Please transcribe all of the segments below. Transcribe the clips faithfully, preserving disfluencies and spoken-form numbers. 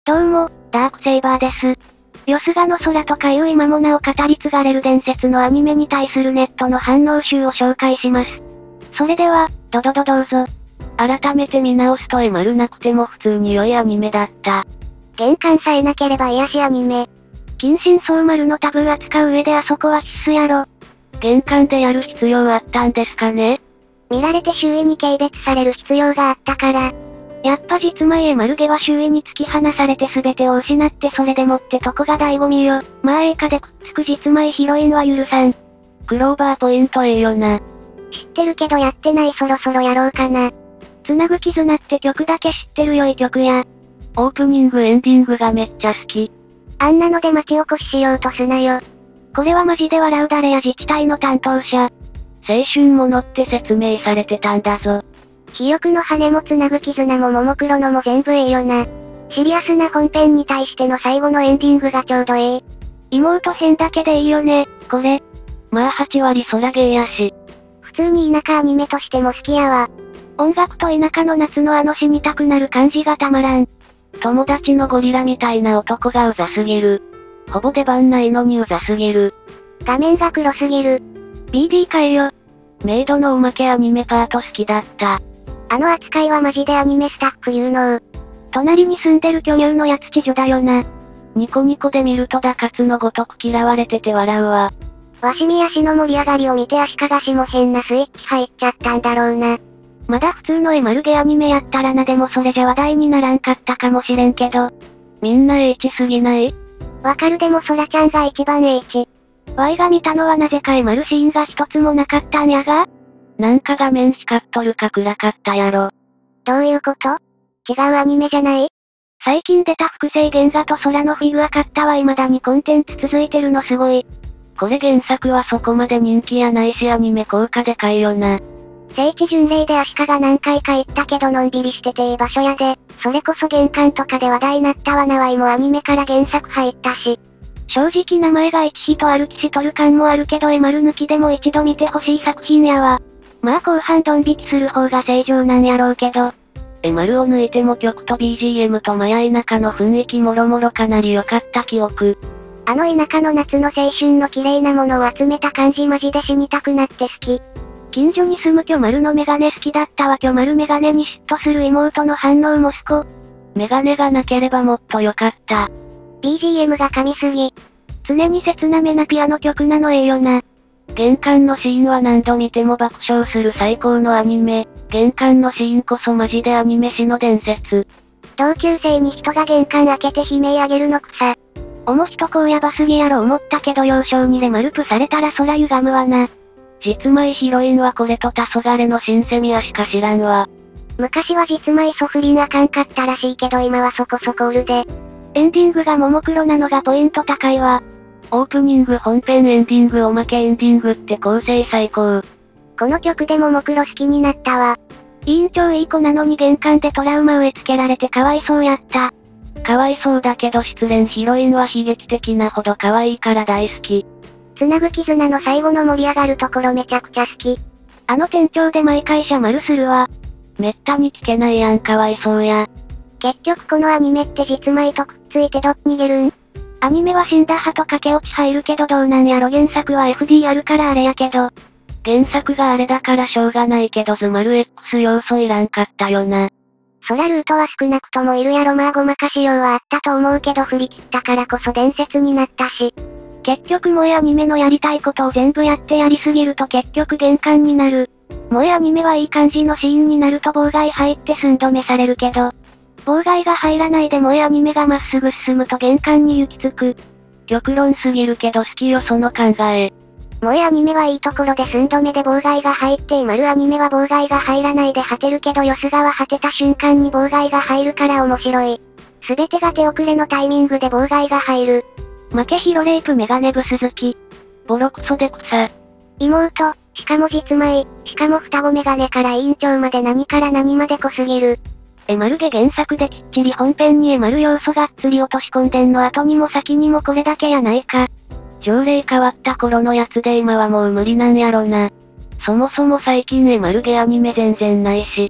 どうも、ダークセイバーです。よすがの空とかいう今もなお語り継がれる伝説のアニメに対するネットの反応集を紹介します。それでは、どどどどうぞ。 改めて見直すと絵丸なくても普通に良いアニメだった。 玄関さえなければ癒しアニメ。 近親相丸のタブー扱う上であそこは必須やろ。 玄関でやる必要あったんですかね。 見られて周囲に軽蔑される必要があったから。 やっぱ実前へ丸毛は周囲に突き放されて全てを失ってそれでもってとこが醍醐味よ。まあ映画でくっつく実前ヒロインは許さん。 クローバーポイントええよな。 知ってるけどやってないそろそろやろうかな。 つなぐ絆って曲だけ知ってる良い曲や。 オープニングエンディングがめっちゃ好き。 あんなので町おこししようとすなよ。 これはマジで笑う誰や自治体の担当者。 青春ものって説明されてたんだぞ。 肥翼の羽もつなぐ絆もももクロのも全部ええよな。シリアスな本編に対しての最後のエンディングがちょうどええ。 妹編だけでいいよね、これ。 まあはち割空ゲーやし。 普通に田舎アニメとしても好きやわ。 音楽と田舎の夏のあの死にたくなる感じがたまらん。 友達のゴリラみたいな男がうざすぎる。ほぼ出番ないのにうざすぎる。 画面が黒すぎる。 ビーディー かえよ。 メイドのおまけアニメパート好きだった。 あの扱いはマジでアニメスタッフ有能。 隣に住んでる巨乳のやつ知女だよな。 ニコニコで見るとダカツのごとく嫌われてて笑うわ。 わしみ足の盛り上がりを見て足利氏も変なスイッチ入っちゃったんだろうな。 まだ普通の絵丸毛アニメやったらなでもそれじゃ話題にならんかったかもしれんけど。 みんな H すぎない？ わかるでもソラちゃんが一番 H。 Y が見たのはなぜか絵丸シーンが一つもなかったんやが？ なんか画面光っとるか暗かったやろ。 どういうこと？違うアニメじゃない？ 最近出た複製原画と空のフィギュア買ったは未だにコンテンツ続いてるのすごい。 これ原作はそこまで人気やないしアニメ効果でかいよな。 聖地巡礼で足利何回か行ったけどのんびりしてていい場所やで、それこそ玄関とかで話題なったわなわいもアニメから原作入ったし。 正直名前が一ヒと歩きしとる感もあるけど絵丸抜きでも一度見てほしい作品やわ。まあ後半ドン引きする方が正常なんやろうけど。 絵丸を抜いても曲と ビージーエム とマヤ田舎の雰囲気もろもろかなり良かった記憶。 あの田舎の夏の青春の綺麗なものを集めた感じマジで死にたくなって好き。 近所に住む巨丸のメガネ好きだったわ。巨丸メガネに嫉妬する妹の反応もすこ。 メガネがなければもっと良かった。 ビージーエム が神すぎ。 常に切なめなピアノ曲なのええよな。 玄関のシーンは何度見ても爆笑する最高のアニメ。玄関のシーンこそマジでアニメ史の伝説。 同級生に人が玄関開けて悲鳴あげるの草。 おも人こうやばすぎやろ思ったけど幼少にレマルプされたら空歪むわな。 実前ヒロインはこれと黄昏の新セミアしか知らんわ。 昔は実前ソフリンあかんかったらしいけど今はそこそこおるで。 エンディングがももクロなのがポイント高いわ。 オープニング本編エンディングおまけエンディングって構成最高。 この曲でももクロ好きになったわ。 委員長いい子なのに玄関でトラウマ植え付けられてかわいそうやった。 かわいそうだけど失恋ヒロインは悲劇的なほど可愛いから大好き。 つなぐ絆の最後の盛り上がるところめちゃくちゃ好き。 あの店長で毎回シャマルするわ。 めったに聞けないやんかわいそうや。 結局このアニメって実前とくっついてどっ逃げるん？ アニメは死んだ派と駆け落ち入るけどどうなんやろ原作は エフディー あるからあれやけど。 原作があれだからしょうがないけどズマル X 要素いらんかったよな。 そらルートは少なくともいるやろまあごまかしようはあったと思うけど振り切ったからこそ伝説になったし。 結局萌えアニメのやりたいことを全部やってやりすぎると結局玄関になる。萌えアニメはいい感じのシーンになると妨害入って寸止めされるけど。妨害が入らないで萌えアニメがまっすぐ進むと玄関に行き着く。 極論すぎるけど好きよその考え。 萌えアニメはいいところで寸止めで妨害が入って丸アニメは妨害が入らないで果てるけどよすがは果てた瞬間に妨害が入るから面白い。すべてが手遅れのタイミングで妨害が入る。 負けヒロレイプメガネブス好き。 ボロクソで草。 妹、しかも実前、しかも双子メガネから委員長まで何から何まで濃すぎる。 絵丸毛原作できっちり本編に絵丸要素がっつり落とし込んでんの後にも先にもこれだけやないか。 条例変わった頃のやつで今はもう無理なんやろな。そもそも最近絵丸毛アニメ全然ないし。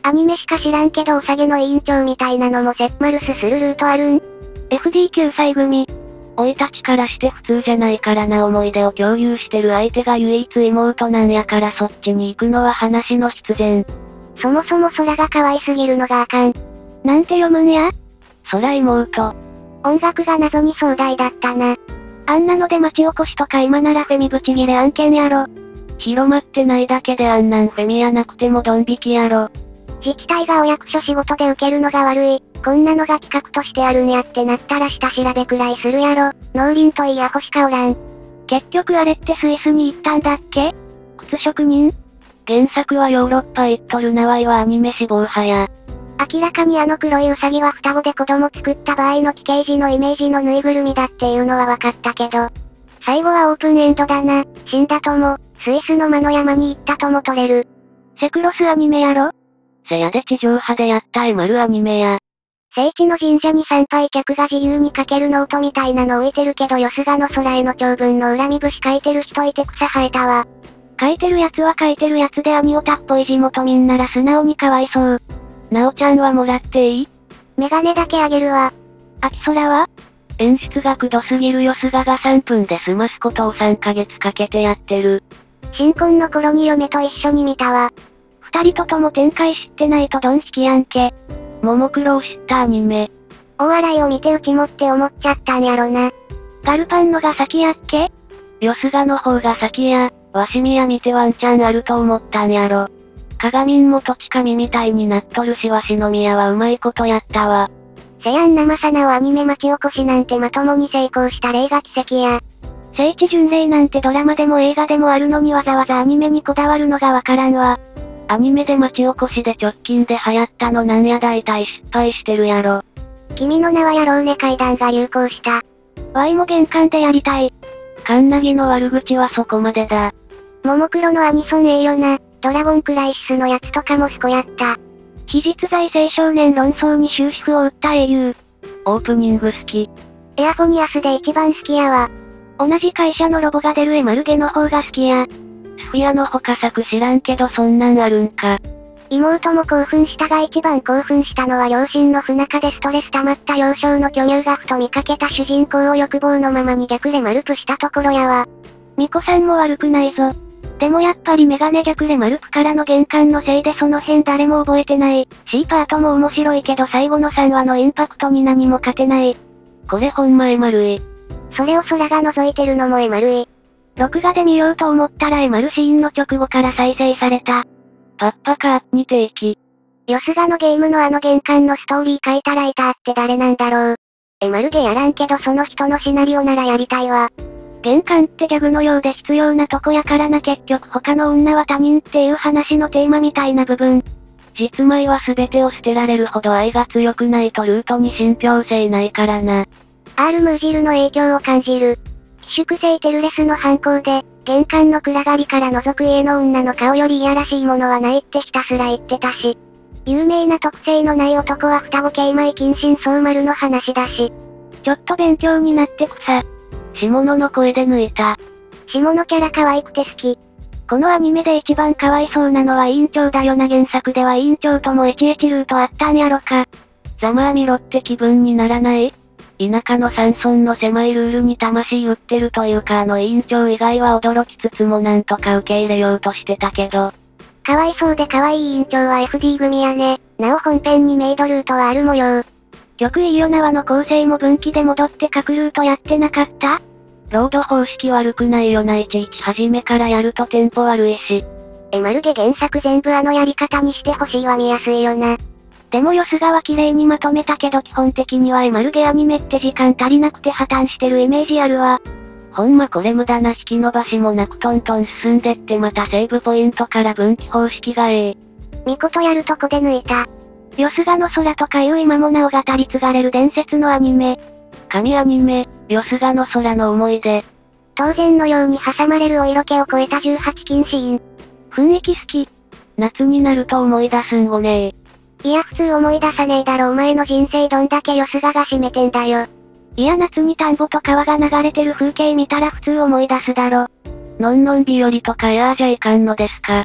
アニメしか知らんけどお下げの委員長みたいなのもセッマルスするルートあるん？ エフディーきゅう 歳組。 おいたちからして普通じゃないからな思い出を共有してる相手が唯一妹なんやからそっちに行くのは話の必然。 そもそも空が可愛すぎるのがあかん。 なんて読むんや？ 空妹。 音楽が謎に壮大だったな。 あんなので町おこしとか今ならフェミブチギレ案件やろ。 広まってないだけであんなんフェミやなくてもドン引きやろ。 自治体がお役所仕事で受けるのが悪い。こんなのが企画としてあるんやってなったら下調べくらいするやろ。農林といいアホしかおらん。 結局あれってスイスに行ったんだっけ？靴職人？ 原作はヨーロッパ行っとるなわいはアニメ志望派や。 明らかにあの黒いウサギは双子で子供作った場合の奇形児のイメージのぬいぐるみだっていうのは分かったけど。最後はオープンエンドだな。死んだとも、スイスの魔の山に行ったとも取れる。 セクロスアニメやろ？ せやで地上波でやったエマルアニメや。 聖地の神社に参拝客が自由に書けるノートみたいなの置いてるけどよすがの空への長文の恨み節書いてる人いて草生えたわ。 書いてるやつは書いてるやつでアニオタっぽい地元民なら素直にかわいそう。 なおちゃんはもらっていい？ メガネだけあげるわ。 秋空は？ 演出がくどすぎるよすががさんぷんで済ますことをさんかげつかけてやってる。 新婚の頃に嫁と一緒に見たわ。 二人ととも展開知ってないとドン引きやんけ。 ももクロを知ったアニメ。 大笑いを見てうちもって思っちゃったんやろな。 ガルパンのが先やっけ？ よすがの方が先や、わしみや見てワンチャンあると思ったんやろ。鏡んも土地神みたいになっとるしわしの宮はうまいことやったわ。 せやんなまさなをアニメ町おこしなんてまともに成功した例が奇跡や。 聖地巡礼なんてドラマでも映画でもあるのにわざわざアニメにこだわるのがわからんわ。 アニメで町おこしで直近で流行ったのなんや大体失敗してるやろ。 君の名はやろうね階段が流行した。 ワイも玄関でやりたい。 カンナギの悪口はそこまでだ。 ももクロのアニソンええよな。ドラゴンクライシスのやつとかもすこやった。 非実在青少年論争に終止符を打った英雄。 オープニング好き。 エアフォニアスで一番好きやわ。 同じ会社のロボが出るエマルゲの方が好きや。 スフィアの他作知らんけどそんなんあるんか。 妹も興奮したが一番興奮したのは両親の不仲でストレス溜まった幼少の巨乳がふと見かけた主人公を欲望のままに逆レマルプしたところやわ。 ミコさんも悪くないぞ。でもやっぱりメガネ逆レマルプからの玄関のせいでその辺誰も覚えてない。C パートも面白いけど最後のさんわのインパクトに何も勝てない。 これほんまエマルい。 それを空が覗いてるのもエマルい。 録画で見ようと思ったらエマルシーンの直後から再生された。 パッパカーに定期。 よすがのゲームのあの玄関のストーリー書いたライターって誰なんだろう。エマルゲやらんけどその人のシナリオならやりたいわ。 玄関ってギャグのようで必要なとこやからな結局他の女は他人っていう話のテーマみたいな部分。 実舞は全てを捨てられるほど愛が強くないとルートに信憑性ないからな。 R ムージルの影響を感じる。寄宿生テルレスの犯行で、玄関の暗がりから覗く家の女の顔よりいやらしいものはないってひたすら言ってたし。有名な特性のない男は双子系米近親相丸の話だし。 ちょっと勉強になってくさ。 下野の声で抜いた。 下野キャラ可愛くて好き。 このアニメで一番かわいそうなのは委員長だよな。原作では委員長ともエチエチルートあったんやろか。 ざまあみろって気分にならない？田舎の山村の狭いルールに魂売ってるというかあの委員長以外は驚きつつもなんとか受け入れようとしてたけど。 かわいそうで可愛い委員長は エフディー 組やね。なお本編にメイドルートはある模様。 曲いいよなわの構成も分岐で戻って各ルートやってなかった？ ロード方式悪くないよないちいち初めからやるとテンポ悪いし。 えまるで原作全部あのやり方にしてほしいは見やすいよな。 でもよすがは綺麗にまとめたけど基本的にはエマルゲアニメって時間足りなくて破綻してるイメージあるわ。 ほんまこれ無駄な引き伸ばしもなくトントン進んでってまたセーブポイントから分岐方式がええ。 みことやるとこで抜いた。 よすがの空とかいう今もなお語り継がれる伝説のアニメ。 神アニメ、よすがの空の思い出。 当然のように挟まれるお色気を超えたじゅうはち禁シーン。 雰囲気好き。 夏になると思い出すんごねー。 いや普通思い出さねえだろお前の人生どんだけよすがが占めてんだよ。 いや夏に田んぼと川が流れてる風景見たら普通思い出すだろ。 のんのん日和とかやーじゃいかんのですか。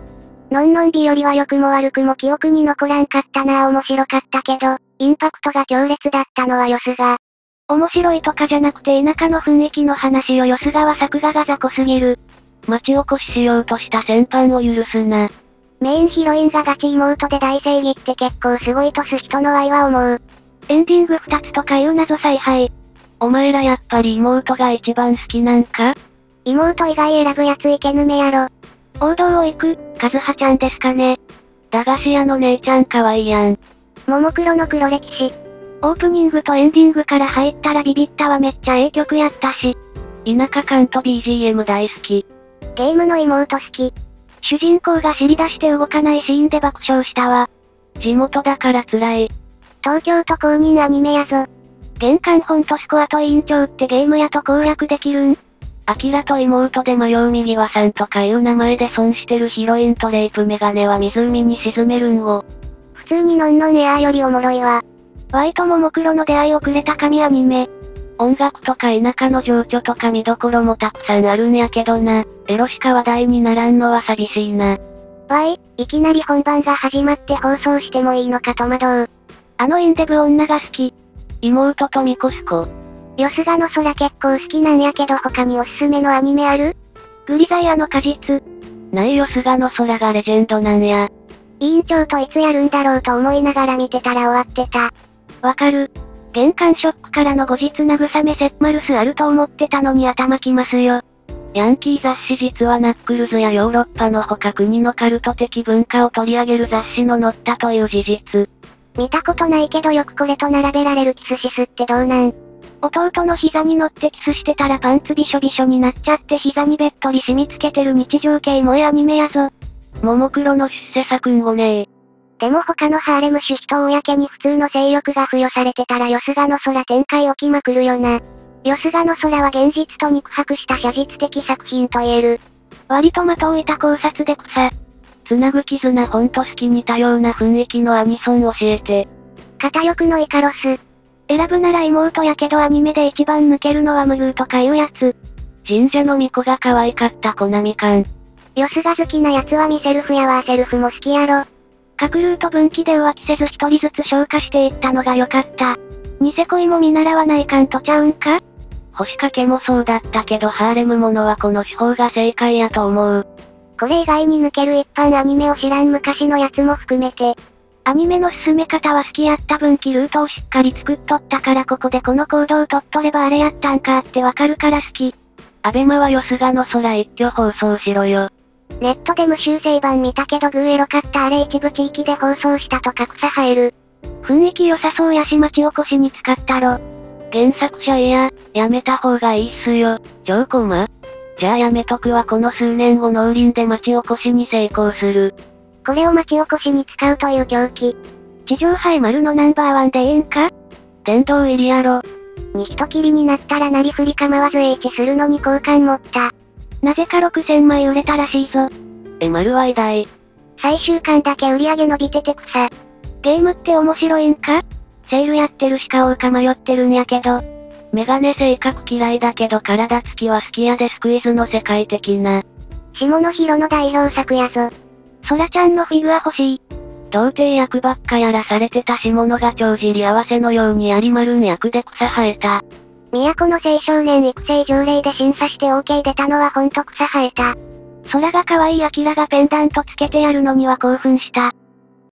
のんのんびよりは良くも悪くも記憶に残らんかったなぁ。面白かったけど、インパクトが強烈だったのはよすが。 面白いとかじゃなくて田舎の雰囲気の話よ。よすがは作画が雑魚すぎる。 町おこししようとした先般を許すな。 メインヒロインがガチ妹で大正義って結構すごいとす人の愛は思う。 エンディング二つとかいう謎采配。 お前らやっぱり妹が一番好きなんか？ 妹以外選ぶやついけぬめやろ。 王道を行く、カズハちゃんですかね。 駄菓子屋の姉ちゃん可愛いやん。 ももクロの黒歴史。 オープニングとエンディングから入ったらビビったわ。めっちゃええ曲やったし。 田舎感と ビージーエム 大好き。 ゲームの妹好き。 主人公が尻出して動かないシーンで爆笑したわ。 地元だから辛い。 東京都公認アニメやぞ。 玄関本とスコアと委員長ってゲームやと攻略できるん？ アキラと妹で迷う右輪さんとかいう名前で損してるヒロインとレイプメガネは湖に沈めるんを。 普通にノンノンエアーよりおもろいわ。 ワイとももクロの出会いをくれた神アニメ。 音楽とか田舎の情緒とか見どころもたくさんあるんやけどな。エロしか話題にならんのは寂しいな。 わい、いきなり本番が始まって放送してもいいのか戸惑う。 あのインデブ女が好き。 妹とミコスコ。 よすがの空結構好きなんやけど他におすすめのアニメある？ グリザイアの果実。 ないよすがの空がレジェンドなんや。 委員長といつやるんだろうと思いながら見てたら終わってた。 わかる。玄関ショックからの後日慰めセッマルスあると思ってたのに頭きますよ。 ヤンキー雑誌実はナックルズやヨーロッパの他国のカルト的文化を取り上げる雑誌の載ったという事実。 見たことないけどよくこれと並べられるキスシスってどうなん？ 弟の膝に乗ってキスしてたらパンツびしょびしょになっちゃって膝にべっとり染み付けてる日常系萌えアニメやぞ。 ももクロの出世作んごねー。 でも他のハーレム主人公に普通の性欲が付与されてたらよすがの空展開起きまくるよな。よすがの空は現実と肉薄した写実的作品と言える。 割と的を置いた考察で草。 つなぐ絆ほんと好き似たような雰囲気のアニソン教えて。 片翼のイカロス。 選ぶなら妹やけどアニメで一番抜けるのはムルーとかいうやつ。 神社の巫女が可愛かったコナミカン。 よすが好きなやつはミセルフやワーセルフも好きやろ。 各ルート分岐で浮気せず一人ずつ消化していったのが良かった。ニセ恋も見習わないかんとちゃうんか？ 星掛けもそうだったけどハーレムものはこの手法が正解やと思う。 これ以外に抜ける一般アニメを知らん昔のやつも含めて。 アニメの進め方は好きやった分岐ルートをしっかり作っとったからここでこの行動をとっとればあれやったんかってわかるから好き。 アベマはよすがの空一挙放送しろよ。 ネットで無修正版見たけどグーエロかったあれ一部地域で放送したとか草生える。 雰囲気良さそうやし町おこしに使ったろ。 原作者いや、やめた方がいいっすよ、超コマ。じゃあやめとくわこの数年後農林で町おこしに成功する。 これを町おこしに使うという狂気。 地上杯丸のナンバーワンでいいんか？ 殿堂入りやろ。 に人きりになったらなりふり構わず H するのに好感持った。 なぜかろくせんまい売れたらしいぞ。 え丸は偉大。 最終巻だけ売り上げ伸びてて草。 ゲームって面白いんか？セールやってるし買おうか迷ってるんやけど。 メガネ性格嫌いだけど体つきは好きやでスクイズの世界的な。 下野紘の代表作やぞ。 ソラちゃんのフィギュア欲しい。 童貞役ばっかやらされてた下野が帳尻合わせのようにやりまるん役で草生えた。 都の青少年育成条例で審査して OK 出たのはほんと草生えた。 空が可愛いアキラがペンダントつけてやるのには興奮した。